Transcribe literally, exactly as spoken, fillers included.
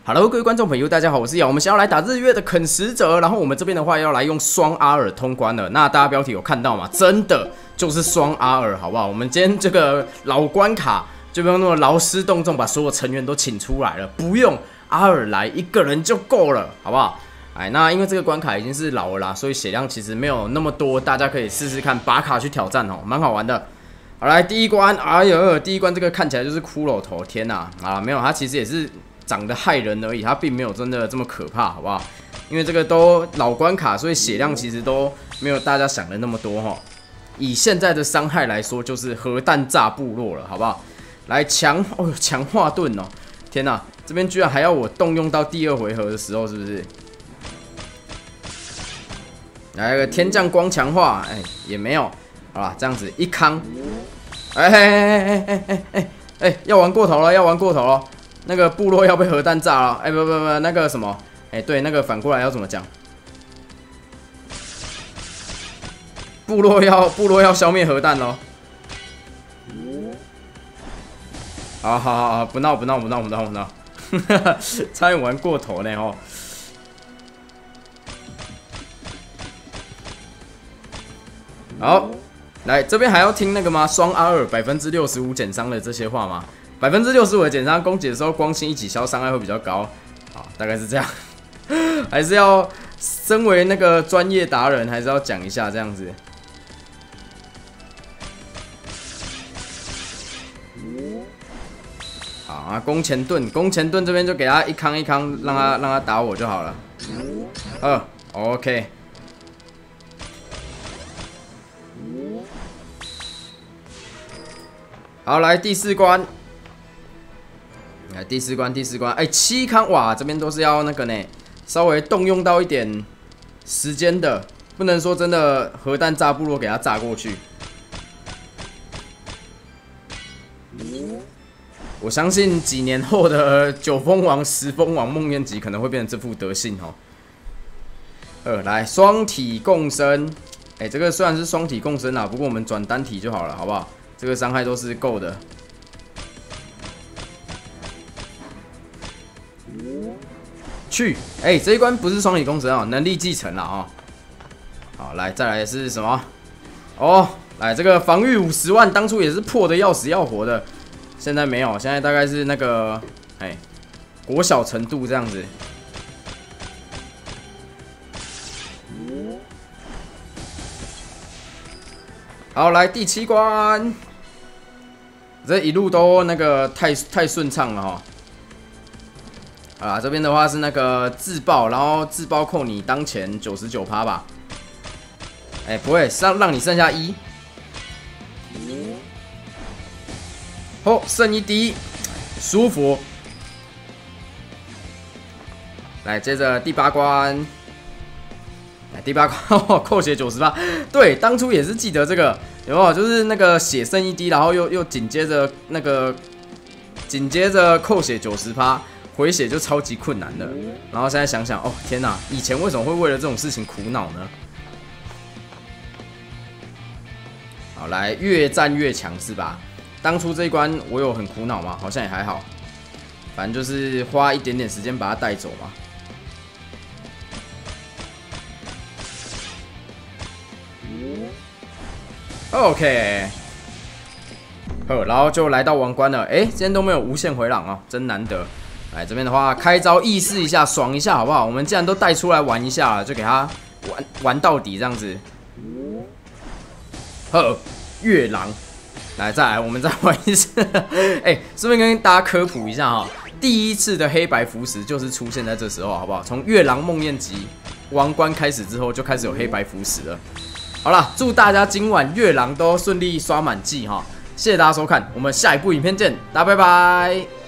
Hello， 各位观众朋友，大家好，我是瑶。我们想要来打日月的啃食者，然后我们这边的话要来用双阿尔通关了。那大家标题有看到吗？真的就是双阿尔，好不好？我们今天这个老关卡就不用那么劳师动众，把所有成员都请出来了，不用阿尔来一个人就够了，好不好？哎，那因为这个关卡已经是老了啦，所以血量其实没有那么多，大家可以试试看把卡去挑战哦，蛮好玩的。好，来第一关，哎呦，第一关这个看起来就是骷髅头，天哪！啊，没有，它其实也是长得害人而已，它并没有真的这么可怕，好不好？因为这个都老关卡，所以血量其实都没有大家想的那么多哈。以现在的伤害来说，就是核弹炸部落了，好不好？来强，哦，强化盾哦，天哪！这边居然还要我动用到第二回合的时候，是不是？来个天降光强化，哎，也没有，好啦，这样子一康，哎哎哎哎哎哎哎哎，要玩过头了，要玩过头了，那个部落要被核弹炸了，哎不不不，那个什么，哎对，那个反过来要怎么讲？部落要部落要消灭核弹喽！好好好好，不闹不闹不闹不闹不闹，差点玩过头呢哦。好，来这边还要听那个吗？双阿尔百分之六十五减伤的这些话吗？百分之六十五的减伤，攻击的时候光星一起消伤害会比较高。好，大概是这样。还是要身为那个专业达人，还是要讲一下这样子。好啊，弓前盾，弓前盾这边就给他一康一康，让他让他打我就好了。二 ，OK。好，来第四关，来第四关，第四关，哎、欸，七康哇，这边都是要那个呢，稍微动用到一点时间的，不能说真的核弹炸部落给它炸过去。我相信几年后的九封王、十封王、梦魇级可能会变成这副德性哦。二来双体共生，哎、欸，这个虽然是双体共生啊，不过我们转单体就好了，好不好？这个伤害都是够的。去，哎、欸，这一关不是双体共生啊，能力继承了啊。好，来，再来是什么？哦，来这个防御五十万，当初也是破的要死要活的，现在没有，现在大概是那个，哎，国小程度这样子。好，来第七关。这一路都那个太太顺畅了哈，啊，这边的话是那个自爆，然后自爆扣你当前九十九趴吧，哎、欸，不会，让让你剩下一，哦，剩一滴，舒服。来，接着第八关，来第八关扣血九十八，对，当初也是记得这个。有没有？就是那个血剩一滴，然后又又紧接着那个紧接着扣血九十趴，回血就超级困难的。然后现在想想，哦天哪，以前为什么会为了这种事情苦恼呢？好，来越战越强是吧？当初这一关我有很苦恼吗？好像也还好，反正就是花一点点时间把它带走嘛。OK， 好，然后就来到王冠了。哎、欸，今天都没有无限回廊哦，真难得。来这边的话，开招意识一下，爽一下，好不好？我们既然都带出来玩一下了，就给他玩玩到底这样子。呵，月狼，来再来，我们再玩一次。哎、欸，顺便跟大家科普一下哈，第一次的黑白符石就是出现在这时候，好不好？从月狼梦魇级王冠开始之后，就开始有黑白符石了。好啦，祝大家今晚月狼都顺利刷满季哈！谢谢大家收看，我们下一部影片见，大家拜拜。